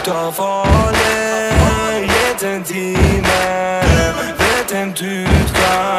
Da farlig gitt en time. Vet en du skal